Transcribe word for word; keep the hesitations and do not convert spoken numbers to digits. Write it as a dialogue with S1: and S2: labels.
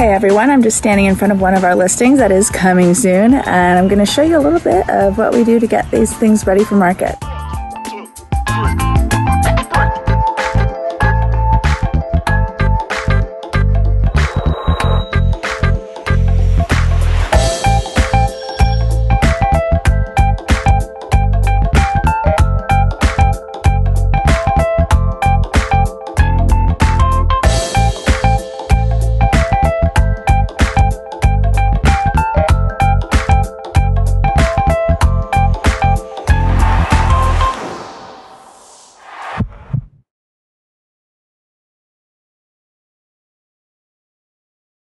S1: Hey everyone, I'm just standing in front of one of our listings that is coming soon, and I'm going to show you a little bit of what we do to get these things ready for market.